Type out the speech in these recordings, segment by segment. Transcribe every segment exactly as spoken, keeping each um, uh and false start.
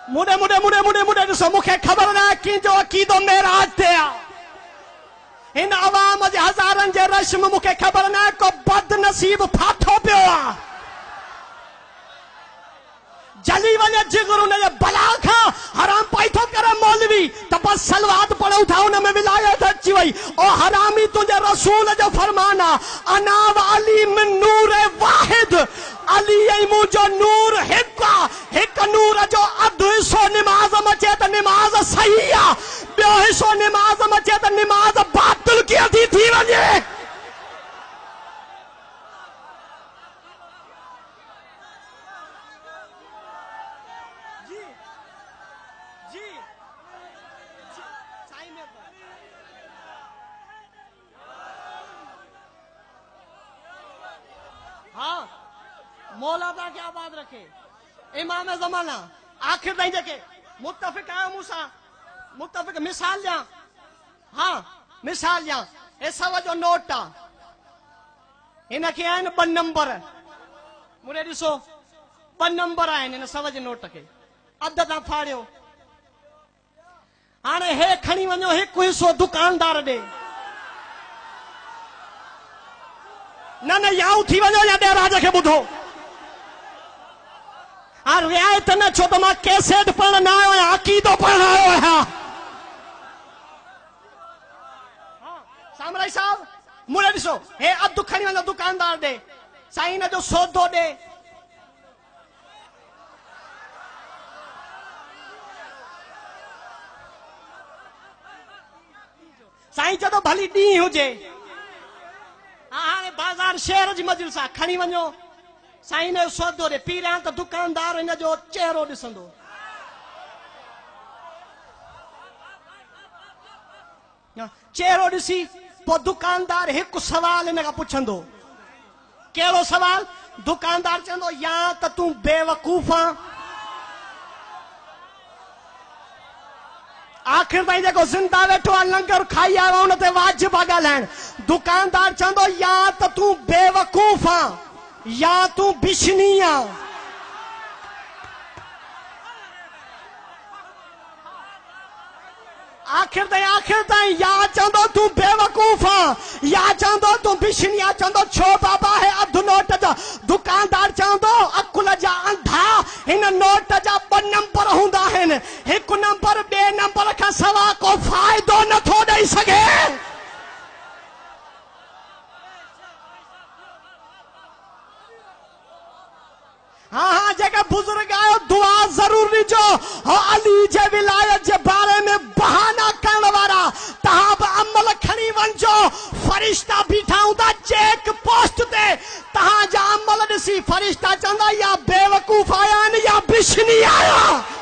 मुड़े मुड़े मुड़े मुड़े मुड़े ॾिसो मूंखे ख़बर न आहे कंहिंजो अक़ीदो मेराज ते आहे हिन अवाम जे हज़ारनि जे रश में मूंखे ख़बर न आहे को बदनसीब फाथो पियो आहे जली वञे जिगर उन जे बला खां हराम पाई थो करे मौलवी त बस सलवात पढ़ूं था उन में विलायत अची वई ओ हरामी तुंहिंजे रसूल जो फरमान आहे अना अली मिन नूर वाहिद अली ऐं मुंहिंजो नूर हिकु आहे हिकु नूर जो अधु हिसो निमाज़ में अचे त निमाज़ सही आहे ॿियो हिसो निमाज़ में अचे त निमाज़ बातिल कीअं थी थी वञे हाँ मौला ताकि आबाद रखे इमाम ज़माना आखिर ताईं जेके मुत्तफ़िक़ आहियो मूंसां मुत्तफ़िक़ मिसाल ॾियां हाँ मिसाल ॾियां हे सौ जो नोट आहे हिनखे आहिनि ॿ नंबर मुड़े ॾिसो ॿ नंबर आहिनि हिन सौ जे नोट खे अधु तां फाड़ियो हाणे हे खणी वञो हिकु हिसो दुकानदार ॾे न न याऊं थी वञो या ॾेराज खे ॿुधो हा रिआयत न छो त मां कैसेट पढ़ण न आयो आहियां अक़ीदो पढ़ण आयो आहियां सामराई साहब मुड़े ॾिसो हे अधु खणी वञो दुकानदार ॾे साईं हिन जो सौदो ॾे साईं चवंदो भली ॾींहुं हुजे हाणे बाज़ार शहर जी मजलिस आहे खणी वञो साईं जो सौदो ॾे पीरियां त दुकानदार हिन जो चेहरो ॾिसंदो चेहरो ॾिसी पोइ दुकानदार हिकु सवाल हिन खां पुछंदो कहिड़ो सवाल दुकानदार चवंदो या त तूं बेवकूफ़ आहे आखिर ताईं जेको ज़िंदा वेठो आहे लंगर खाई आयो आहे उन ते वाजिब आहे ॻाल्हाइण दुकानदार चवंदो या त तूं बेवकूफ़ आहे या तूं बिशनी आहे आखिर ताईं आखिर ताईं या चवंदो तूं बेवकूफ़ आहे या चवंदो तूं बिशनी आहे चवंदो छो बाबा है अधु नोट जा दुकानदार चवंदो अकुल जा अंधा हिन नोट जा ॿ नंबर हूंदा आहिनि हिकु नंबर ॿिए नंबर खां सवाइ को फ़ाइदो नथो ॾेई सघे हाँ हाँ जेके बुजुर्ग आयो दुआ जरूर ॾिजो हो अली जे विलायत जे बारे में बहाना करण वारा तव्हां बि अमल खणी वञो फरिश्ता बीठा हूंदा चेक पोस्ट ते तव्हांजा अमल ॾिसी फरिश्ता चवंदा या बेवकूफ़ आया आहिनि या बिशनी आया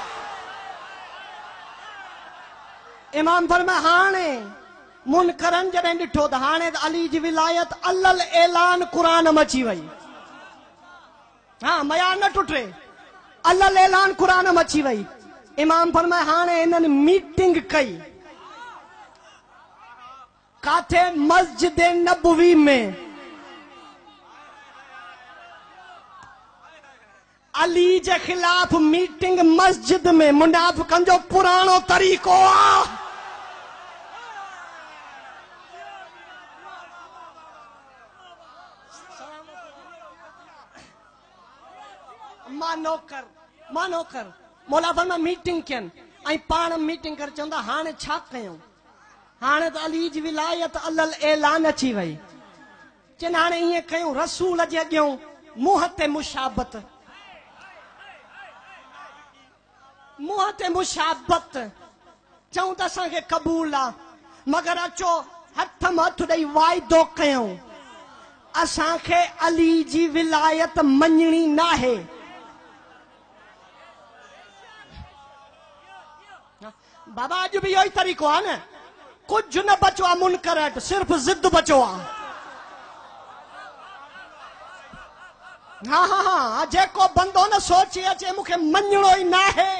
इमाम फरमाए हाणे मुनकरनि जॾहिं ॾिठो त हाणे अली जी विलायत अलल ऐलान क़ुरान में अची वई हाँ मयार न टुटे अल्लाह ऐलान कुरान में अची वई इमाम फरमाए हाणे इन्हनि मीटिंग कई काथे मस्जिद नबवी में अली जे खिलाफ मीटिंग मस्जिद में मुनाफिकन जो पुरानो तरीक़ो आ मानो कर मानो कर मौला फरमा मीटिंग कयनि ऐं पाण मीटिंग करे चवंदा हाणे छा कयूं हाणे त अली जी विलायत अलल ऐलान अची वई चवनि हाणे ईअं कयूं रसूल जे अॻियां मुंहं ते मुशाबत मुंहं ते मुशाबत चऊं त असांखे क़बूल आहे मगर अचो हथ में हथ ॾेई वाइदो कयूं असांखे अली जी विलायत मञणी नाहे बाबा अॼु बि इहो ई तरीक़ो आहे न कुझु न बचो आहे मुनकर वटि सिर्फ़ ज़िद बचो आहे हाँ हाँ हाँ जेको बंदो न सोचे अचे मूंखे मञणो ई नाहे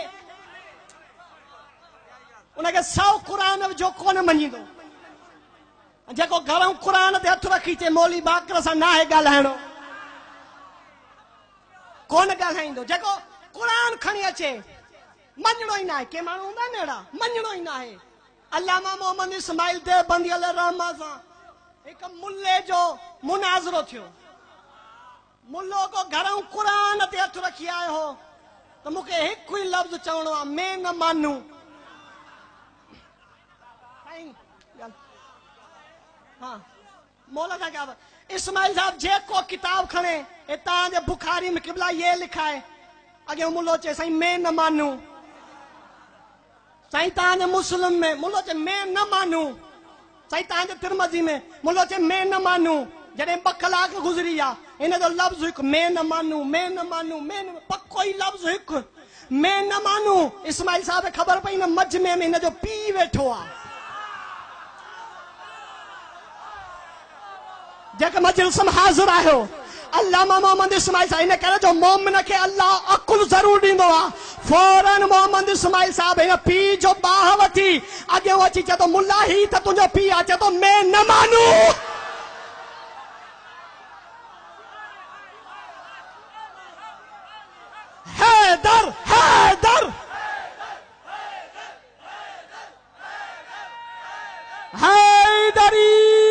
उनखे सौ क़ुरान जो कोन मञींदो जेको घरों क़ुरान ते हथ रखी चे मौली बाकर सां नाहे ॻाल्हाइणो कोन ॻाल्हाईंदो जेको क़ुरान खणी अचे मञणो ही ना है के माण्हू हूंदा आहिनि अहिड़ा मञणो ही ना है। अल्लामा मोहम्मद इस्माइल देवबंदी अल रहमा सां हिकु मुल्ले जो मुनाज़रो थियो। मुल्लो को घरों क़ुरान ते हथ रखी आयो हो तो मूंखे हिकु ई लफ़्ज़ चवणो आहे मैं न मानू। हाँ मौला था क्या इस्माइल साहब जेको किताब खणे हितां जे बुखारी में किबला ये लिखा है अगे मुल्लो चे साईं मैं न मानू। साईं तव्हांजे मुस्लिम में मुल्लो चे मैं न मानू। साईं तव्हांजे तिरमज़ी में मुल्लो चे मैं न मानू। जॾहिं ॿ कलाक गुज़री विया इन जो लफ़्ज़ हिकु मैं न मानू मैं न मानू मैं न पको ई लफ़्ज़ हिकु मैं न मानू। इस्माइल साहब खे ख़बर पई न मजमे में इन जो पीउ वेठो आहे जेके मजलिस में हाज़िर आहियो। अल्लामा मोहम्मद इस्माइल साहब इन करे जो मोमिन खे अल्लाह अकुल ज़रूर ॾींदो आहे। फौरन मोहम्मद इस्माइल साहब हिन पीउ जो बाह वठी अॻियां अची चए थो मुल्ला ही त तुंहिंजो पीउ आहे। चए थो मैं न मानू। हैदर हैदर हैदरी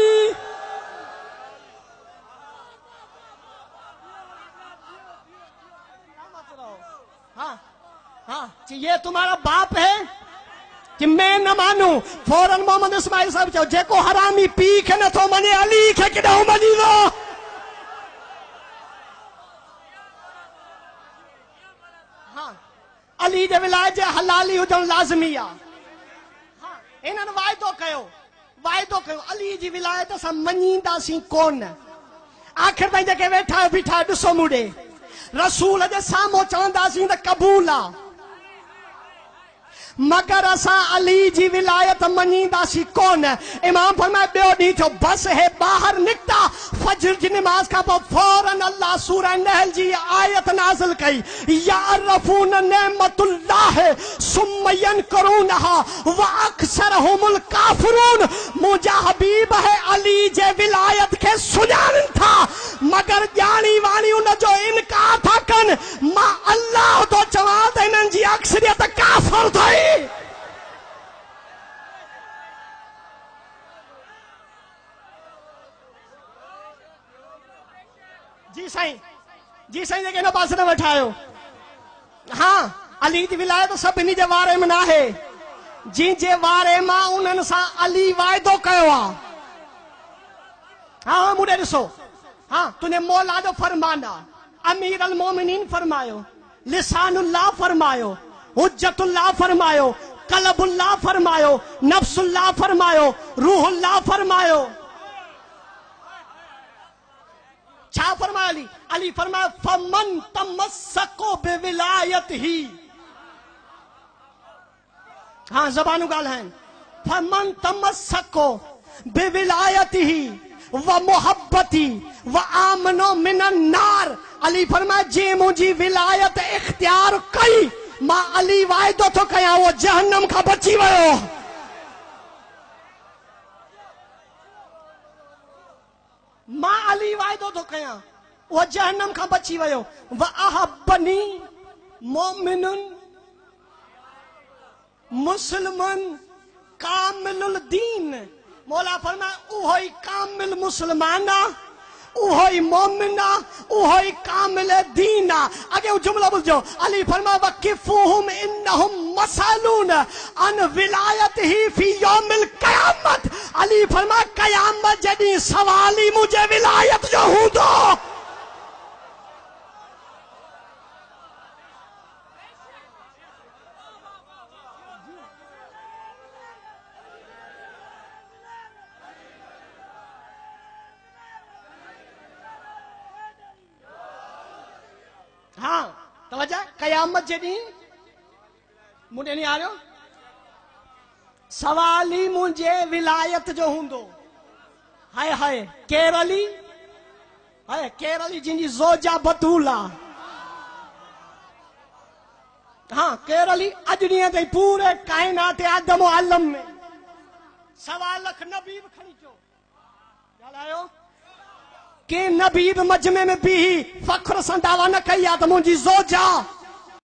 हाँ हाँ ये तुम्हारा बाप है कि मैं न मानू। फौरन मोहम्मद इस्माइल साहब चयो जेको हरामी पी खे नथो मञे अली खे किॾो मञींदो। हाँ अली जे विलायत जे हलाली हुजण लाज़मी आहे। हाँ इन्हनि वाइदो कयो वाइदो कयो अली जी विलायत असां मञींदासीं कोन। आख़िर ताईं जेके वेठा बीठा ॾिसो मूंॾे रसूल जे साम्हूं चवंदासीं त क़बूल आहे मगर असां अली जी विलायत मञींदासीं कोन। इमाम फरमाए ॿियो ॾींहुं थियो बस हे ॿाहिरि निकिता फजर जी निमाज़ खां पोइ फौरन अल्लाह सूरह नहल जी आयत नाज़िल कई यारफून नेमतुल्लाह सुम्म यनकरूनहा व अक्सरहुमुल काफिरून। मुंहिंजा हबीब है अली जे विलायत खे सुञाणनि था मगर ॼाणी वाणी उन जो इनकार था कनि। मां अल्लाह तो चवां त हिननि जी अक्सरियत काफ़िर अथई। जी साईं जी साईं जेके हिन पासे न वेठा आहियो। हाँ अली जी विलायत सभिनी जे वारे में न आहे जंहिंजे वारे मां उन्हनि सां अली वाइदो कयो आहे। हाँ मूंॾे ॾिसो हाँ तुंहिंजे मौला जो फरमान आहे। अमीर अल मोमिनीन फरमायो लिसानुल्लाह फरमायो हुज्जतुल्लाह फरमायो कलबुल्लाह फरमायो नफ्सुल्लाह फरमायो रूहुल्लाह फरमायो। छा फरमाया अली अली फरमाया फमन तमस्सको बिविलायत ही। हाँ ज़बानू ॻाल्हाइनि फमन तमस्सको बिविलायत ही व मोहब्बती व आमनो मिनन नार। अली फरमाया जे मुंहिंजी विलायत इख्तियार कई मां अली वाइदो थो कयां वो जहन्नम खां बची वियो। मां अली वाइदो थो कयां वो जहन्नम खां बची वियो। व अहब्बनी मोमिनुन मुस्लिमन कामिलुल दीन। मौला फरमाया उहो ई कामिल मुसलमान आहे उहो ई मोमिन आहे उहो ई कामिल दीन आहे। अॻे हू जुमिलो ॿुधजो अली फरमाया वकिफूहुम इन्नहुम मसलून अन विलायत ही फी यौमिल क़यामत। अली फरमाया क़यामत जॾहिं सवाल ई मुंहिंजे विलायत जो हूंदो। हाँ तवज्जो क़यामत जॾहिं मुंडे नहीं आ रहे हो सवाल ही मुझे विलायत जो हूंदो। हाय हाय केरली हाय केरली जिनकी जोजा बतूला। हाँ केरली अजड़िया ताईं पूरे कायनात आदम आलम में सवा लख नबी भी खड़ी चो ॻाल्हायो के नबी मजमे में भी फख्र सां दावा न कई आहे त मुंहिंजी जोजा